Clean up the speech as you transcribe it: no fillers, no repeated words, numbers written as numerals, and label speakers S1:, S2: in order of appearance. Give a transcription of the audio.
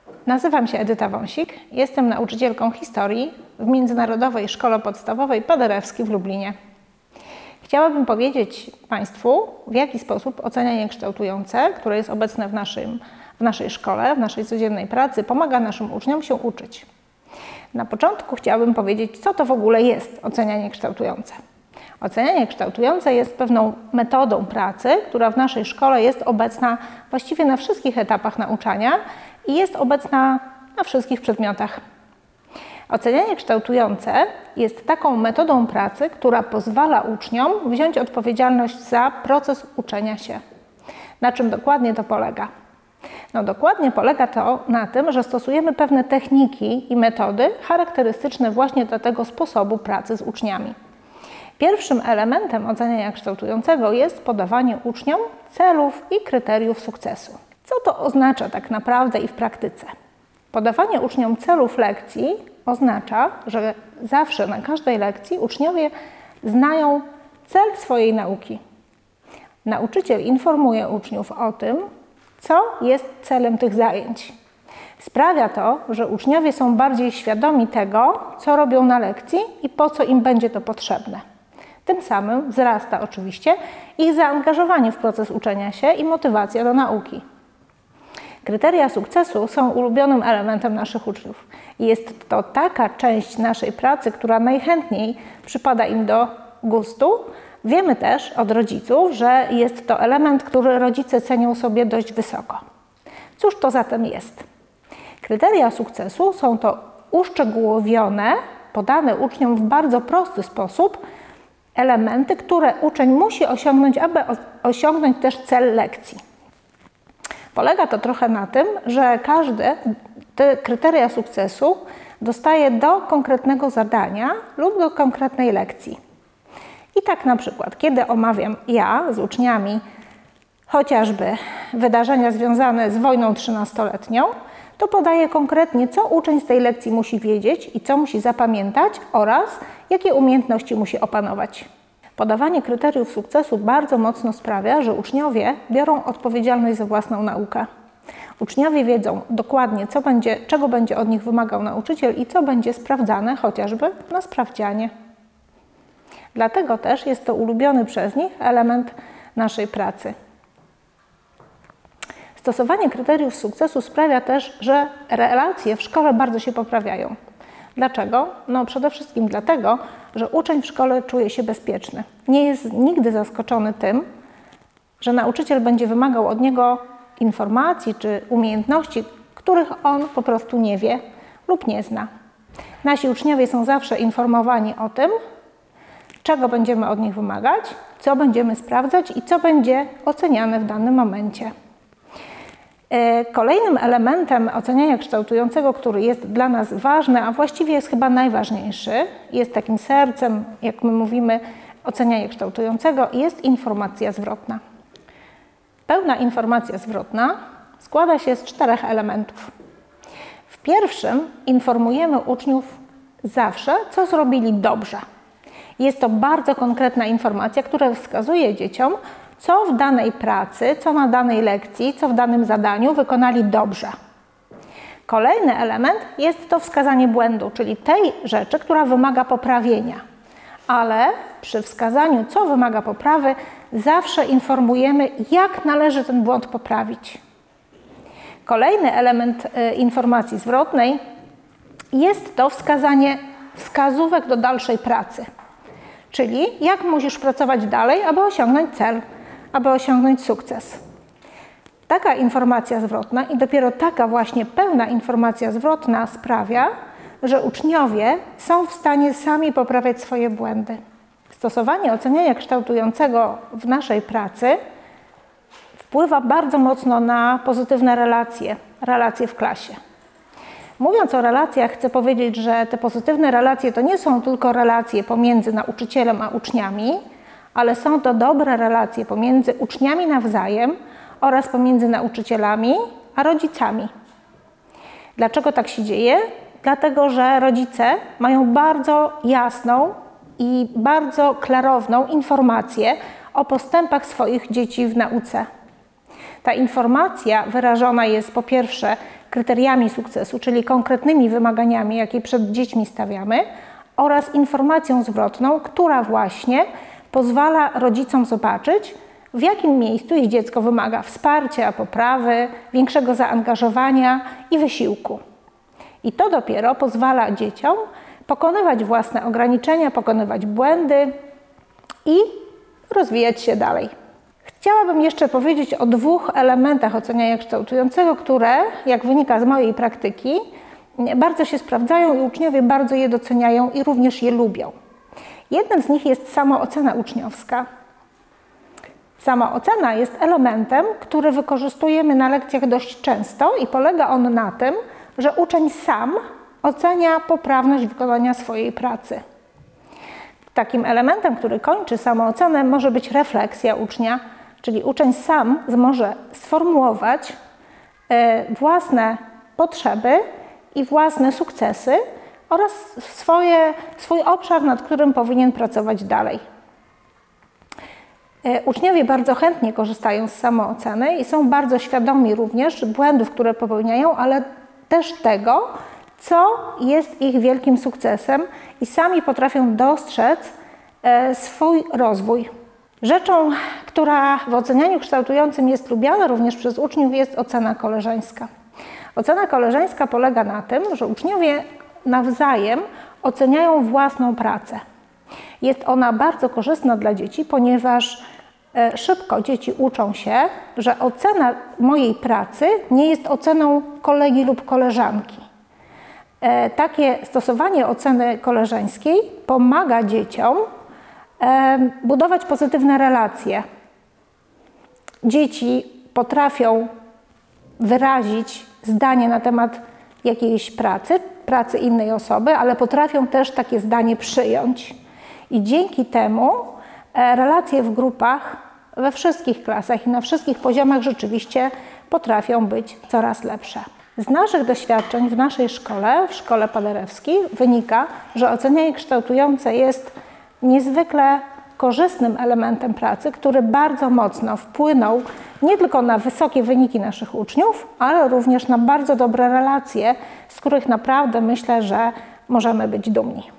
S1: Nazywam się Edyta Wąsik, jestem nauczycielką historii w Międzynarodowej Szkole Podstawowej Paderewski w Lublinie. Chciałabym powiedzieć Państwu, w jaki sposób ocenianie kształtujące, które jest obecne w naszej szkole, w naszej codziennej pracy, pomaga naszym uczniom się uczyć. Na początku chciałabym powiedzieć, co to w ogóle jest ocenianie kształtujące. Ocenianie kształtujące jest pewną metodą pracy, która w naszej szkole jest obecna właściwie na wszystkich etapach nauczania i jest obecna na wszystkich przedmiotach. Ocenianie kształtujące jest taką metodą pracy, która pozwala uczniom wziąć odpowiedzialność za proces uczenia się. Na czym dokładnie to polega? Dokładnie polega to na tym, że stosujemy pewne techniki i metody charakterystyczne właśnie dla tego sposobu pracy z uczniami. Pierwszym elementem oceniania kształtującego jest podawanie uczniom celów i kryteriów sukcesu. Co to oznacza tak naprawdę i w praktyce? Podawanie uczniom celów lekcji oznacza, że zawsze na każdej lekcji uczniowie znają cel swojej nauki. Nauczyciel informuje uczniów o tym, co jest celem tych zajęć. Sprawia to, że uczniowie są bardziej świadomi tego, co robią na lekcji i po co im będzie to potrzebne. Tym samym wzrasta oczywiście ich zaangażowanie w proces uczenia się i motywacja do nauki. Kryteria sukcesu są ulubionym elementem naszych uczniów. Jest to taka część naszej pracy, która najchętniej przypada im do gustu. Wiemy też od rodziców, że jest to element, który rodzice cenią sobie dość wysoko. Cóż to zatem jest? Kryteria sukcesu są to uszczegółowione, podane uczniom w bardzo prosty sposób elementy, które uczeń musi osiągnąć, aby osiągnąć też cel lekcji. Polega to trochę na tym, że każde te kryteria sukcesu dostaje do konkretnego zadania lub do konkretnej lekcji. I tak na przykład, kiedy omawiam ja z uczniami chociażby wydarzenia związane z wojną 13-letnią, to podaję konkretnie, co uczeń z tej lekcji musi wiedzieć i co musi zapamiętać oraz jakie umiejętności musi opanować. Podawanie kryteriów sukcesu bardzo mocno sprawia, że uczniowie biorą odpowiedzialność za własną naukę. Uczniowie wiedzą dokładnie, czego będzie od nich wymagał nauczyciel i co będzie sprawdzane chociażby na sprawdzianie. Dlatego też jest to ulubiony przez nich element naszej pracy. Stosowanie kryteriów sukcesu sprawia też, że relacje w szkole bardzo się poprawiają. Dlaczego? Przede wszystkim dlatego, że uczeń w szkole czuje się bezpieczny. Nie jest nigdy zaskoczony tym, że nauczyciel będzie wymagał od niego informacji czy umiejętności, których on po prostu nie wie lub nie zna. Nasi uczniowie są zawsze informowani o tym, czego będziemy od nich wymagać, co będziemy sprawdzać i co będzie oceniane w danym momencie. Kolejnym elementem oceniania kształtującego, który jest dla nas ważny, a właściwie jest chyba najważniejszy, jest takim sercem, jak my mówimy, oceniania kształtującego, jest informacja zwrotna. Pełna informacja zwrotna składa się z 4 elementów. W pierwszym informujemy uczniów zawsze, co zrobili dobrze. Jest to bardzo konkretna informacja, która wskazuje dzieciom, co w danej pracy, co na danej lekcji, co w danym zadaniu wykonali dobrze. Kolejny element jest to wskazanie błędu, czyli tej rzeczy, która wymaga poprawienia. Ale przy wskazaniu, co wymaga poprawy, zawsze informujemy, jak należy ten błąd poprawić. Kolejny element informacji zwrotnej jest to wskazanie wskazówek do dalszej pracy. Czyli jak musisz pracować dalej, aby osiągnąć cel, aby osiągnąć sukces. Taka informacja zwrotna i dopiero taka właśnie pełna informacja zwrotna sprawia, że uczniowie są w stanie sami poprawiać swoje błędy. Stosowanie oceniania kształtującego w naszej pracy wpływa bardzo mocno na pozytywne relacje w klasie. Mówiąc o relacjach, chcę powiedzieć, że te pozytywne relacje to nie są tylko relacje pomiędzy nauczycielem a uczniami, ale są to dobre relacje pomiędzy uczniami nawzajem oraz pomiędzy nauczycielami a rodzicami. Dlaczego tak się dzieje? Dlatego, że rodzice mają bardzo jasną i bardzo klarowną informację o postępach swoich dzieci w nauce. Ta informacja wyrażona jest po pierwsze kryteriami sukcesu, czyli konkretnymi wymaganiami, jakie przed dziećmi stawiamy, oraz informacją zwrotną, która właśnie pozwala rodzicom zobaczyć, w jakim miejscu ich dziecko wymaga wsparcia, poprawy, większego zaangażowania i wysiłku. I to dopiero pozwala dzieciom pokonywać własne ograniczenia, pokonywać błędy i rozwijać się dalej. Chciałabym jeszcze powiedzieć o 2 elementach oceniania kształtującego, które, jak wynika z mojej praktyki, bardzo się sprawdzają i uczniowie bardzo je doceniają i również je lubią. Jednym z nich jest samoocena uczniowska. Samoocena jest elementem, który wykorzystujemy na lekcjach dość często i polega on na tym, że uczeń sam ocenia poprawność wykonania swojej pracy. Takim elementem, który kończy samoocenę, może być refleksja ucznia, czyli uczeń sam może sformułować własne potrzeby i własne sukcesy oraz swój obszar, nad którym powinien pracować dalej. Uczniowie bardzo chętnie korzystają z samooceny i są bardzo świadomi również błędów, które popełniają, ale też tego, co jest ich wielkim sukcesem i sami potrafią dostrzec swój rozwój. Rzeczą, która w ocenianiu kształtującym jest lubiana również przez uczniów, jest ocena koleżeńska. Ocena koleżeńska polega na tym, że uczniowie nawzajem oceniają własną pracę. Jest ona bardzo korzystna dla dzieci, ponieważ szybko dzieci uczą się, że ocena mojej pracy nie jest oceną kolegi lub koleżanki. Takie stosowanie oceny koleżeńskiej pomaga dzieciom budować pozytywne relacje. Dzieci potrafią wyrazić zdanie na temat jakiejś pracy innej osoby, ale potrafią też takie zdanie przyjąć. I dzięki temu relacje w grupach we wszystkich klasach i na wszystkich poziomach rzeczywiście potrafią być coraz lepsze. Z naszych doświadczeń w naszej szkole, w Szkole Paderewskiej, wynika, że ocenianie kształtujące jest niezwykle korzystnym elementem pracy, który bardzo mocno wpłynął nie tylko na wysokie wyniki naszych uczniów, ale również na bardzo dobre relacje, z których naprawdę myślę, że możemy być dumni.